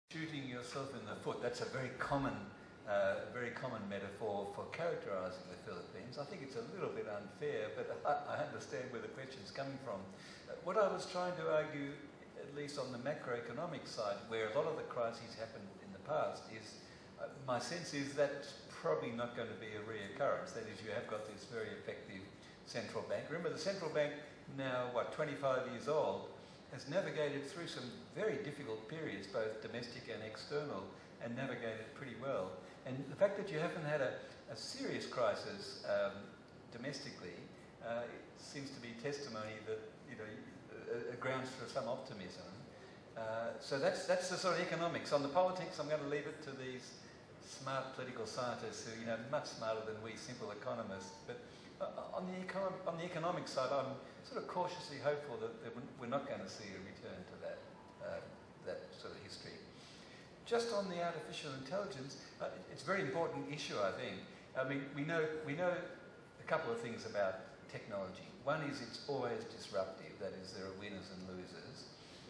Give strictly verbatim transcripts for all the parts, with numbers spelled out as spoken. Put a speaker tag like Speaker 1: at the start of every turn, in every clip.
Speaker 1: shooting yourself in the foot. That's a very common, uh, very common metaphor for characterising the Philippines. I think it's a little bit unfair, but I, I understand where the question's coming from. Uh, what I was trying to argue, at least on the macroeconomic side, where a lot of the crises happened in the past, is uh, my sense is that's probably not going to be a reoccurrence. That is, you have got this very effective central bank. Remember, the central bank, now, what, twenty-five years old, has navigated through some very difficult periods, both domestic and external, and navigated pretty well. And the fact that you haven't had a, a serious crisis um, domestically uh, seems to be testimony that, you know, a, a grounds for some optimism. Uh, so that's, that's the sort of economics. On the politics, I'm going to leave it to these smart political scientists who, you know, much smarter than we simple economists. But uh, on the econo on the economic side, I'm sort of cautiously hopeful that, that we're not going to see a return to that uh, that sort of history. Just on the artificial intelligence, uh, it's a very important issue, I think. I mean, we know we know a couple of things about technology. One is it's always disruptive. That is, there are winners and losers.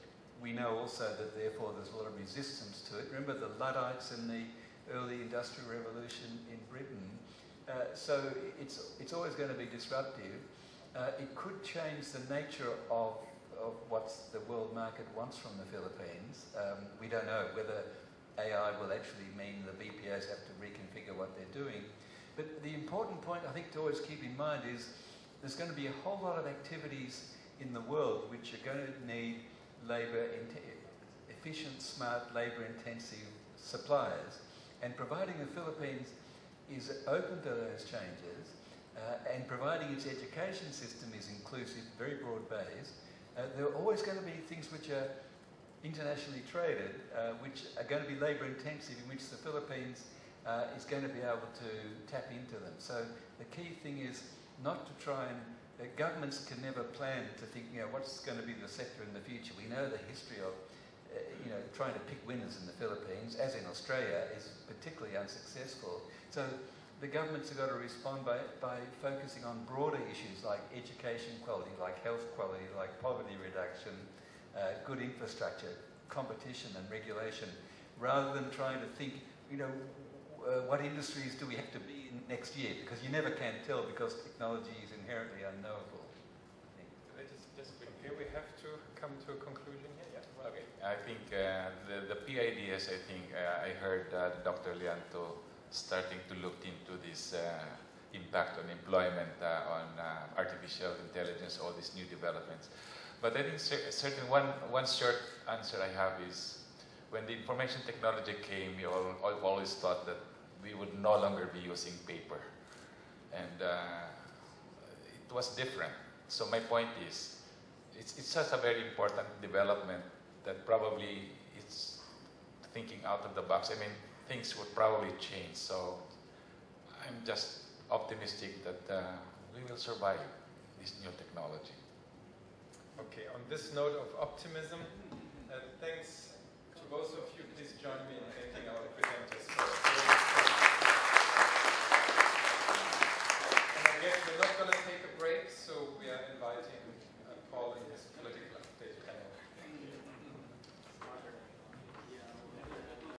Speaker 1: We know also that therefore there's a lot of resistance to it. Remember the Luddites in the early Industrial Revolution in Britain. Uh, so it's, it's always going to be disruptive. Uh, it could change the nature of, of what the world market wants from the Philippines. Um, we don't know whether A I will actually mean the B P Os have to reconfigure what they're doing. But the important point I think to always keep in mind is there's going to be a whole lot of activities in the world which are going to need labour, efficient, smart, labour-intensive suppliers. And providing the Philippines is open to those changes, uh, and providing its education system is inclusive, very broad-based, uh, there are always going to be things which are internationally traded, uh, which are going to be labour-intensive, in which the Philippines uh, is going to be able to tap into them. So the key thing is not to try and, uh, governments can never plan to think, you know, what's going to be the sector in the future. We know the history of Uh, you know, trying to pick winners in the Philippines, as in Australia, is particularly unsuccessful. So the governments have got to respond by, by focusing on broader issues like education quality, like health quality, like poverty reduction, uh, good infrastructure, competition and regulation, rather than trying to think, you know, uh, what industries do we have to be in next year? Because you never can tell, because technology is inherently unknowable.
Speaker 2: Just, just okay, we have to come to a conclusion here. Yeah.
Speaker 3: Okay. I think uh, the, the P I D S, I think uh, I heard uh, Doctor Lianto starting to look into this uh, impact on employment, uh, on uh, artificial intelligence, all these new developments. But I think cer certain one, one short answer I have is when the information technology came, we all, all always thought that we would no longer be using paper. And uh, it was different. So my point is, it's, it's such a very important development that probably it's thinking out of the box. I mean, things would probably change. So I'm just optimistic that uh, we will survive this new technology.
Speaker 2: Okay, on this note of optimism, uh, thanks to both of you. Please join me in thanking our presenters.